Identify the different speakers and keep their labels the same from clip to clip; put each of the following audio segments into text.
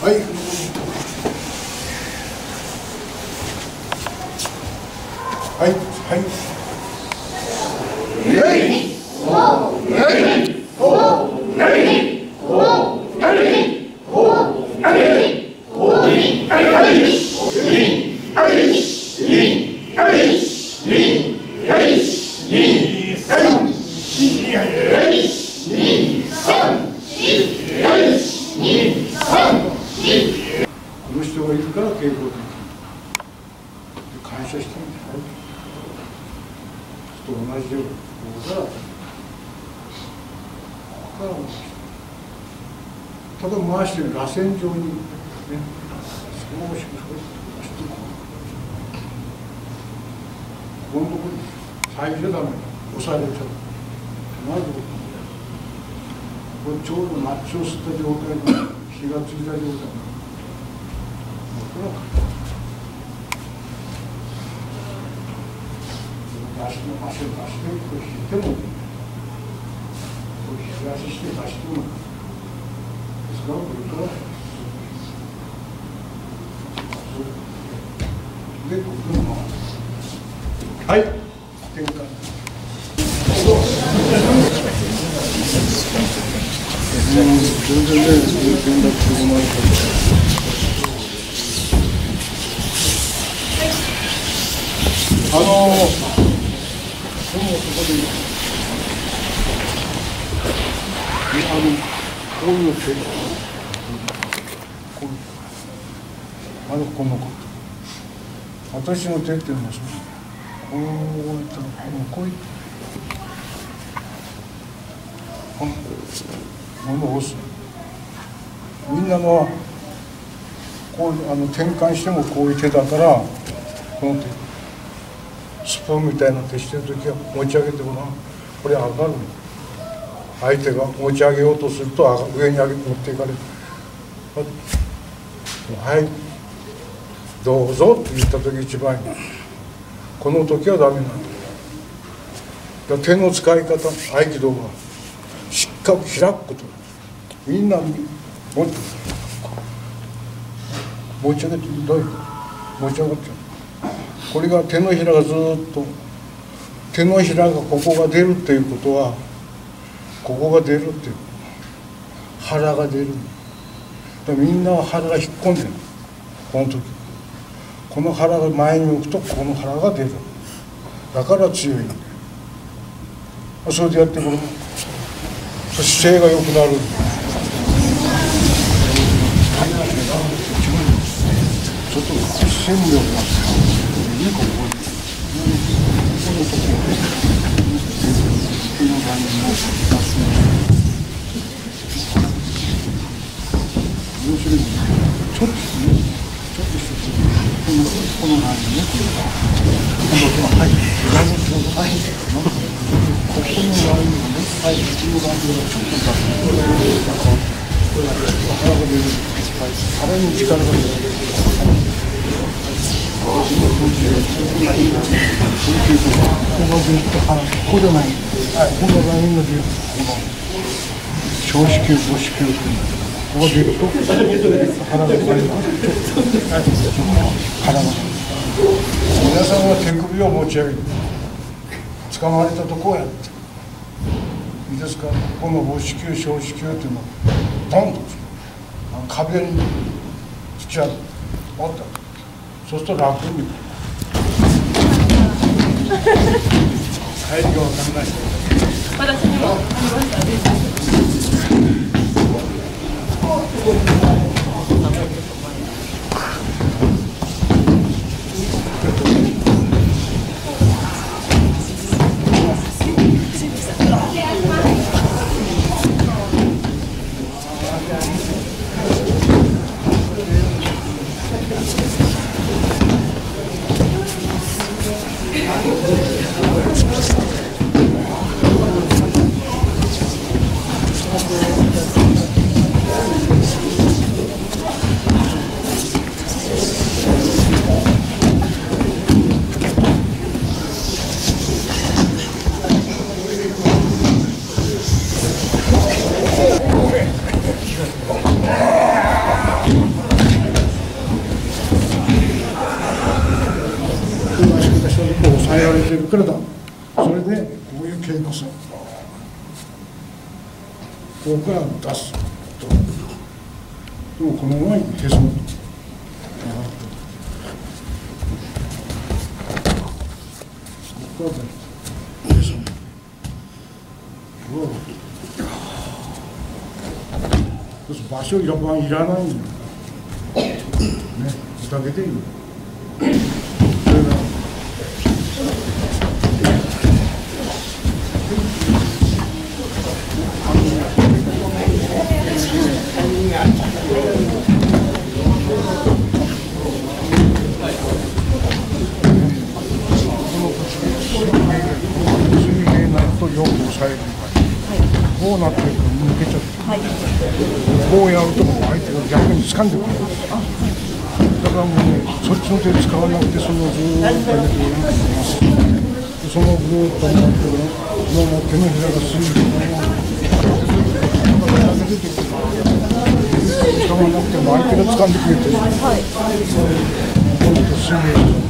Speaker 1: はい。はい。はい。この人がいるから稽古できる。感謝してみて。と同じようにここからただ回してる螺旋状にね、少しここのところに最初ダメだ、押されちゃう。まずこれちょうどマッチを吸った状態で火がついた状態に足を出してこう引いてもこう東して出してもですからこれからでここのはい転換全然ね連絡してこないでもそこでこういう手このこと私の手っていうのはこういったこういったものを押すみんなのこう転換してもこういう手だからこの手スプーンみたいな手してるときは持ち上げてごらん。これ上がる。相手が持ち上げようとすると上に持っていかれる。はい、どうぞって言った時一番いい。この時はダメなんだ。手の使い方、合気道はしっかり開くこと。みんな持ち上げてどういう持ち上がってる。これが手のひらがずっと手のひらがここが出るっていうことはここが出るっていう腹が出る。みんなは腹が引っ込んでる。この時この腹が前に置くとこの腹が出る。だから強いんだよ。それでやってこれ姿勢が良くなる。ちょっと姿勢も良くなる。腹に力が出る。ここじゃない。このラインが出る。小子宮、母子宮っていうの。ここが出ると腹が出る。腹が。皆さんは手首を持ち上げる。掴まれたとこをやって。いいですか。この母子宮、小子宮っていうのをドンと壁に突き当てる。そうすると楽に。帰りが分かんない。
Speaker 2: 私にもありましたね。
Speaker 1: せるからだ。それでこういう経過線、ここから出すと。でもこのまま消すの。ここから消すの。場所いらないんだよ。ね、だけでいい。こうなってると抜けちゃって、こうやると相手が逆に掴んでくる。だからもうね、そっちの手使わなくて、そのずーっとやってます。そのずーっとやってるのも手のひらが水分が出てくる。使わなくても相手が掴んでくれてる。このと水泳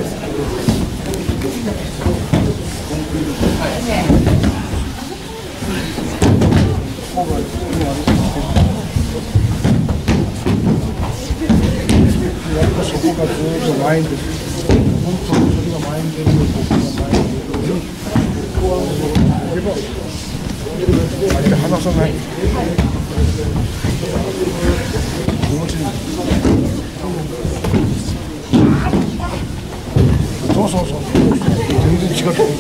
Speaker 1: やっぱそこがずっと前に出てる。本当にそれが前に出るよ、僕が前に出るよ。ここは行けば相手離さない。気持ちいい。そうそうそう。全然違ってくる。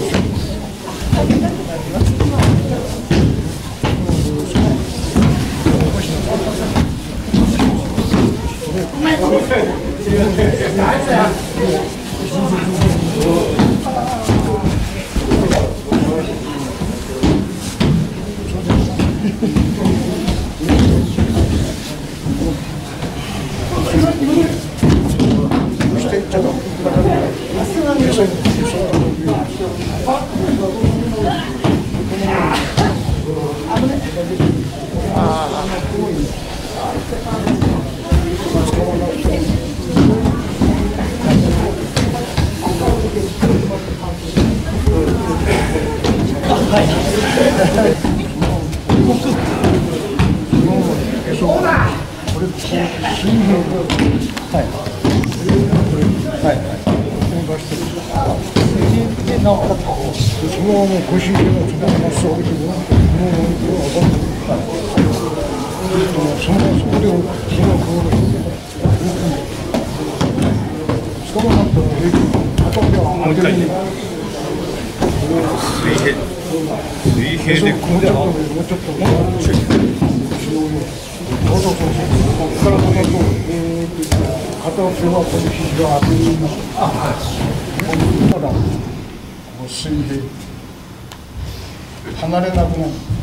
Speaker 1: 離れなくなる。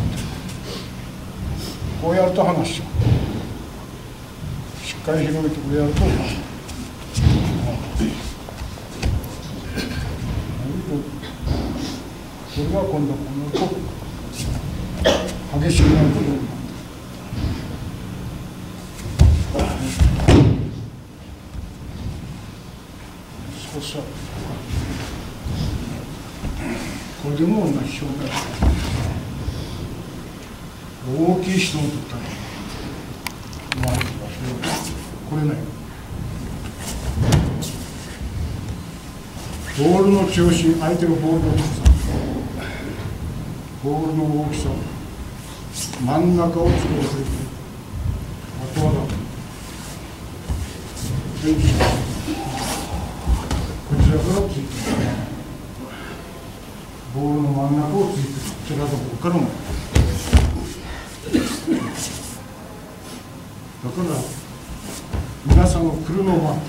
Speaker 1: こうやると離しちゃう。しっかり広げてこうやると離しちゃう。それが今度この激しくなることになる。そうそう。これでも同じ障害。大きい人を取ったら、これね、ボールの中心、相手がボールを取った、ボールの大きさ、真ん中を作って、あとはこちらからついてる。ボールの真ん中をついてる。こちらの方からも。だから皆さんが来るのは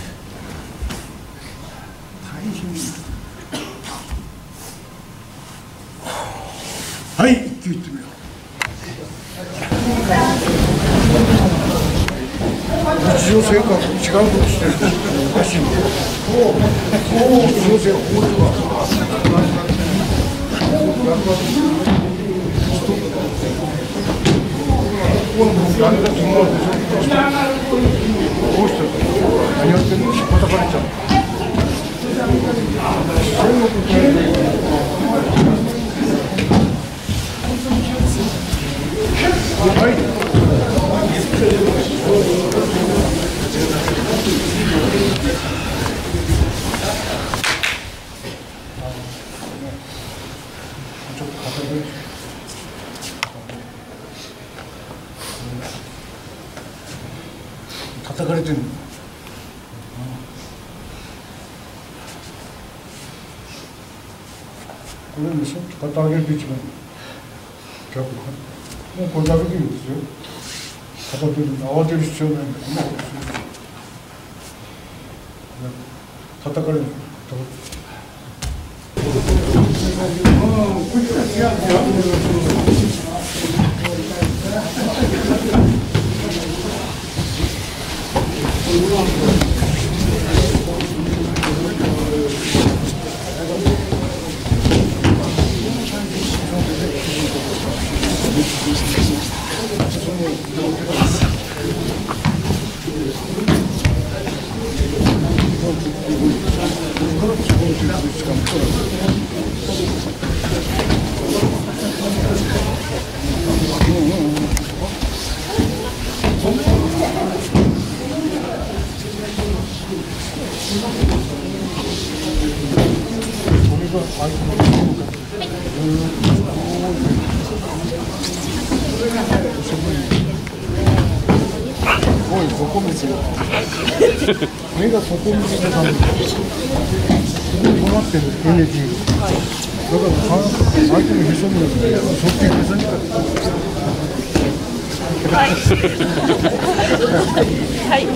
Speaker 1: 大変だ。はい、一球いってみよう。日常生活違うことしてるとおかしいんだよ。日常生活こういうのここの誰だと思うでしょ。こうして何やってんの、引っ叩かれちゃう。 叩かれてるの。これでしょ、肩上げると一番逆。もうこれだけでいいんですよ。片手に慌てる必要ないんだよね。叩かれる。目がそこ向けてたんですよ。困ってるエネルギーが。だから相手のへそになって、そっちへそにかけて。
Speaker 2: はい。はい。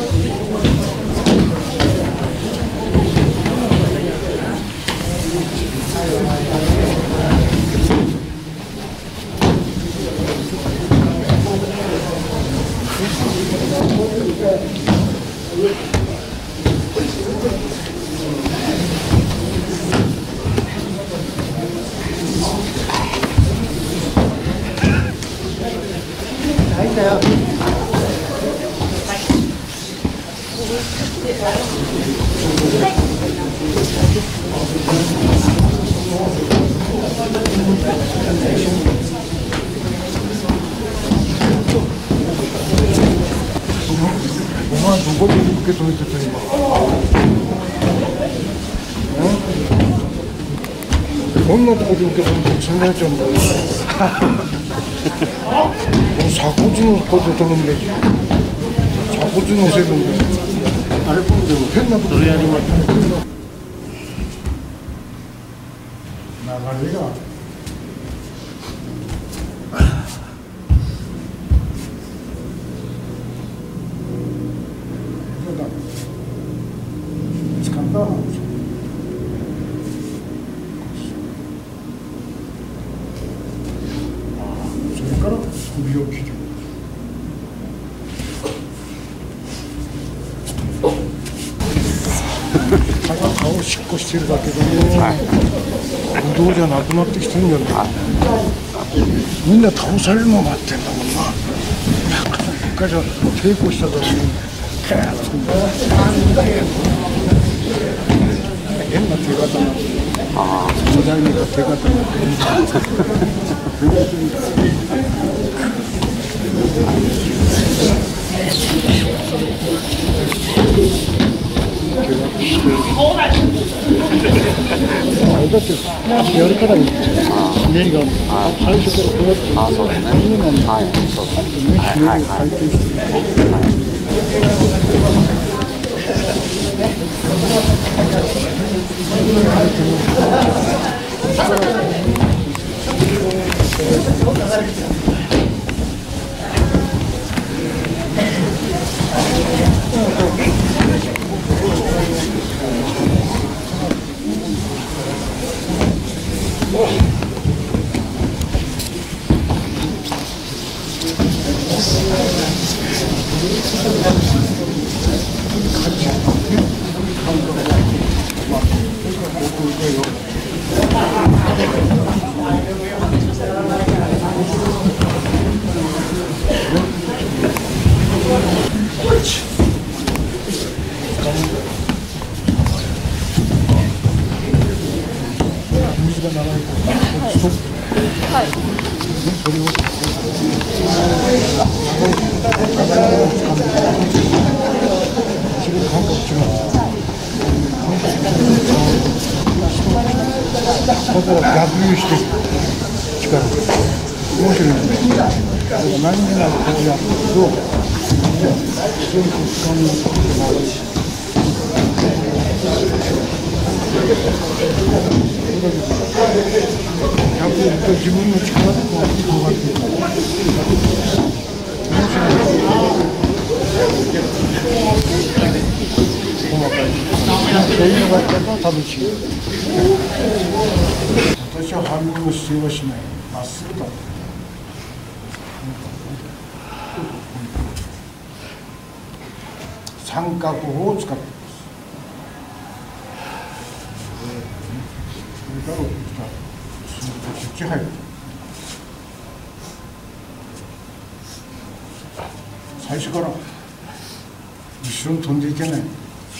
Speaker 2: お前どこで受け止めてた今。こんなとこで受け止めてつんだやちゃうんだよ。鎖骨のこと取るんで鎖骨のせるんであれでも変なことやりました流れが使ったんですよ。それから首を切る。顔をしっこしてるだけでもぶどうじゃなくなってきてるんじゃない。みんな倒されるの待ってんだもんな。一回じゃ抵抗した時にカーッつくんだ。変な手形になって時代の手形になだってやるからに目が最初からこうやってそうですね。目なんだ。目が回転してる。 지금 감독처럼 서로 야구유시대力面白いので何になるこうやると非常に使うこともあるしやると自分の力でこう広がっていく面白い細かいそういうのがあったら楽しい私は反応の必要はしないまっすぐだ三角法を使っていますそれからスイッチ入る最初から後ろに飛んでいけない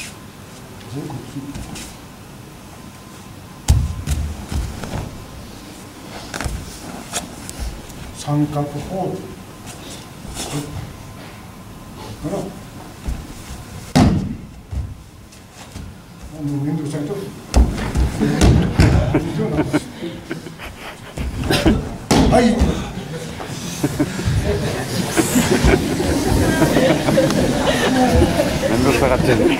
Speaker 2: 三角法からもう面倒くさいとはい
Speaker 3: 面倒くさがってる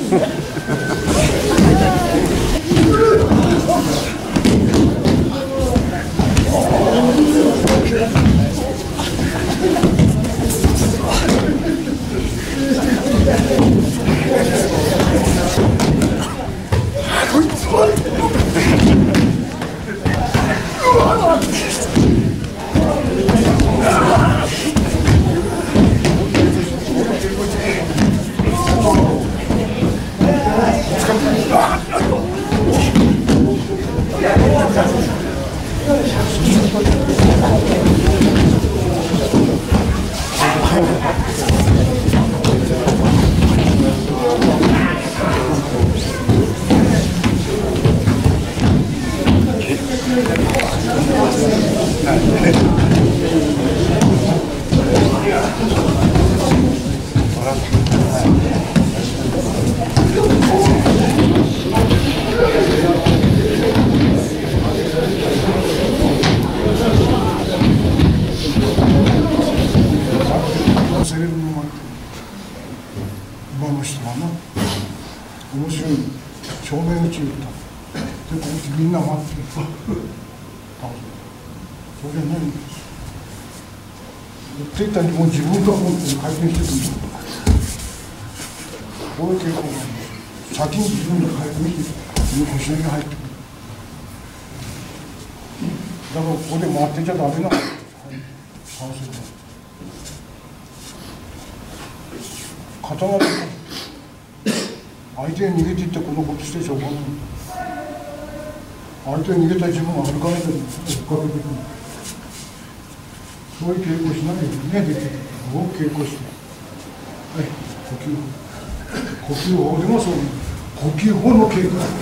Speaker 2: 今の人はな面白い正面打ち打ったでこうみんな待ってそれじゃないんです言っていたにもう自分が持って回転してくるんですこういう傾向がある先に自分が回転して腰に入ってくるだからここで回ってちゃダメなの倒せる固まって相手に逃げていってこのことしてしょうがない相手に逃げた自分が歩かないで追っかけてくるそういう稽古しないよねできるを稽古してはい呼吸法でもそう呼吸法の稽古だ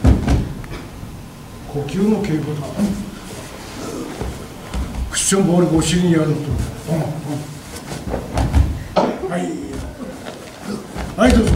Speaker 2: 呼吸の稽古だクッションボールお尻にやるとはいはいどうぞ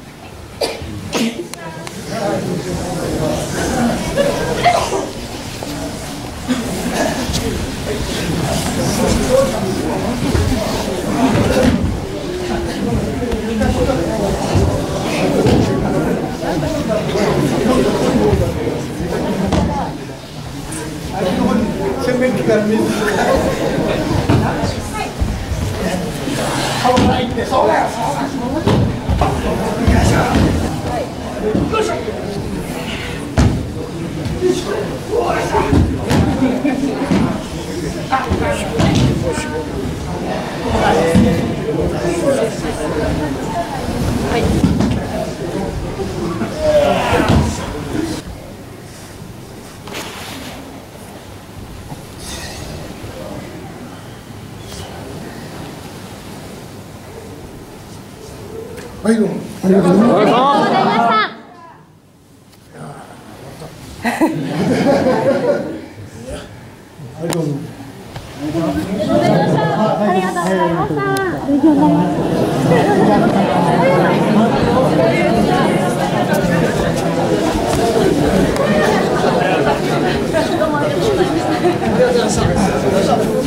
Speaker 2: 洗面器から水顔が入ってそうだよよいしょはいどうもありがとうございました。はいどうも。
Speaker 4: ありがとうございました。
Speaker 1: です。